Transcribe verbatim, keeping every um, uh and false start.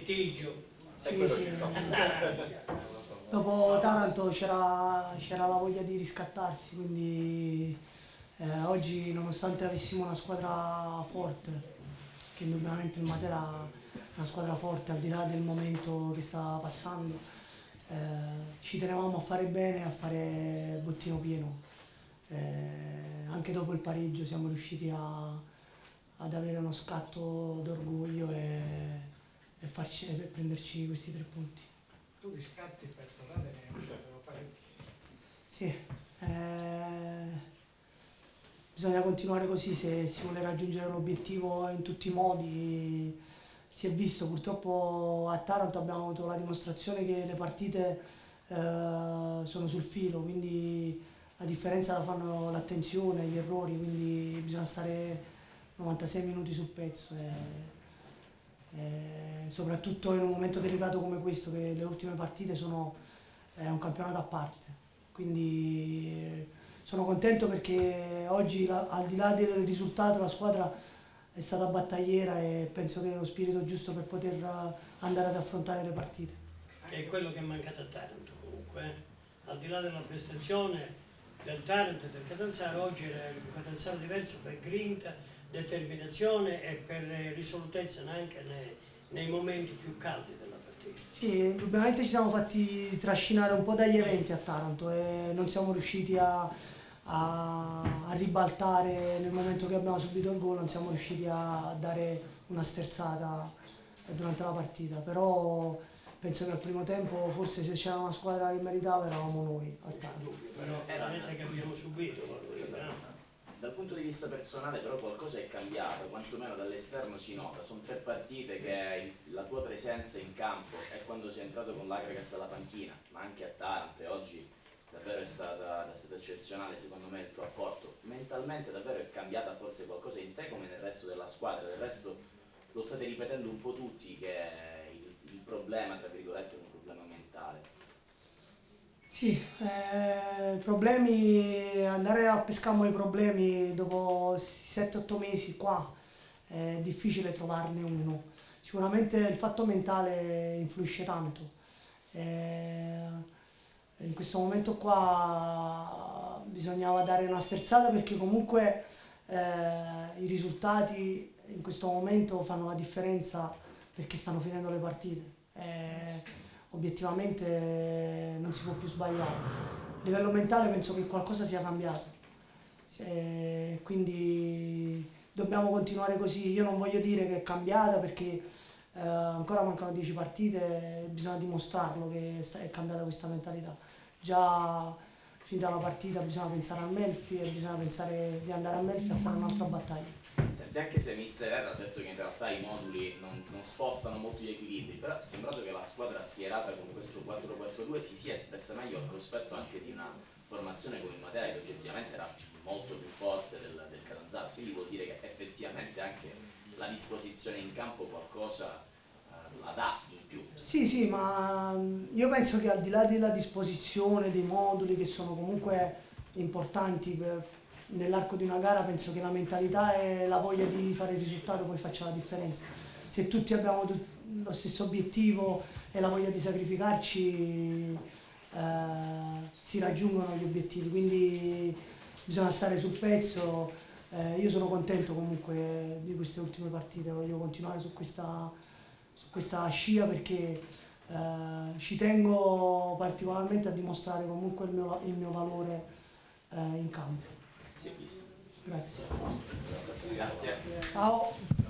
litigio. Sì, sì. Dopo Taranto c'era la voglia di riscattarsi, quindi eh, oggi, nonostante avessimo una squadra forte, che indubbiamente il Matera è una squadra forte al di là del momento che sta passando, eh, ci tenevamo a fare bene, a fare bottino pieno. Eh, anche dopo il pareggio siamo riusciti a, ad avere uno scatto d'orgoglio e, e, farci, e prenderci questi tre punti. Tu di scatti personali ne hai avuto parecchi. Sì, eh, bisogna continuare così se si vuole raggiungere l'obiettivo in tutti i modi. Si è visto, purtroppo a Taranto abbiamo avuto la dimostrazione che le partite eh, sono sul filo, quindi la differenza la fanno l'attenzione, gli errori, quindi bisogna stare novantasei minuti sul pezzo. E, e soprattutto in un momento delicato come questo, che le ultime partite sono è un campionato a parte. Quindi sono contento perché oggi, la, al di là del risultato, la squadra è stata battagliera e penso che è lo spirito giusto per poter andare ad affrontare le partite. Che è quello che è mancato a Taranto comunque, eh? Al di là della prestazione del Taranto e del Catanzaro, oggi era un Catanzaro diverso per grinta, determinazione e per risolutezza anche nei, nei momenti più caldi della partita. Sì, indubbiamente ci siamo fatti trascinare un po' dagli eventi a Taranto e non siamo riusciti a, a, a ribaltare nel momento che abbiamo subito il gol, non siamo riusciti a dare una sterzata durante la partita, però penso che al primo tempo forse se c'era una squadra che meritava eravamo noi a Taranto. Però veramente che abbiamo subito, no? Dal punto di vista personale però qualcosa è cambiato, quantomeno dall'esterno si nota. Sono tre partite che la tua presenza in campo è quando sei entrato con l'Agragas dalla panchina, ma anche a Taranto, e oggi davvero è stata, è stato eccezionale secondo me il tuo apporto. Mentalmente davvero è cambiata forse qualcosa in te come nel resto della squadra, del resto lo state ripetendo un po' tutti che il, il problema, tra virgolette, è un problema mentale. Sì, eh, problemi, andare a pescare i problemi dopo sette otto mesi qua è difficile trovarne uno. Sicuramente il fatto mentale influisce tanto. Eh, in questo momento qua bisognava dare una sterzata perché comunque eh, i risultati in questo momento fanno la differenza perché stanno finendo le partite. Eh, obiettivamente non si può più sbagliare. A livello mentale penso che qualcosa sia cambiato, e quindi dobbiamo continuare così. Io non voglio dire che è cambiata perché eh, ancora mancano dieci partite, bisogna dimostrarlo che è cambiata questa mentalità. Già finita la partita bisogna pensare a Melfi e bisogna pensare di andare a Melfi a fare un'altra battaglia. Senti, anche se mister R ha detto che in realtà i moduli non, non spostano molto gli equilibri, però è sembrato che la squadra schierata con questo quattro quattro due si sia espressa meglio al cospetto anche di una formazione come il Matera che oggettivamente era molto più forte del, del Catanzaro, quindi vuol dire che effettivamente anche la disposizione in campo qualcosa eh, la dà in più. Sì, sì, ma io penso che al di là della disposizione, dei moduli che sono comunque importanti per nell'arco di una gara, penso che la mentalità e la voglia di fare il risultato poi faccia la differenza. Se tutti abbiamo lo stesso obiettivo e la voglia di sacrificarci, eh, si raggiungono gli obiettivi, quindi bisogna stare sul pezzo. Eh, io sono contento comunque di queste ultime partite, voglio continuare su questa, su questa scia perché eh, ci tengo particolarmente a dimostrare comunque il mio, il mio valore eh, in campo. Si è visto. Grazie. Grazie. Ciao.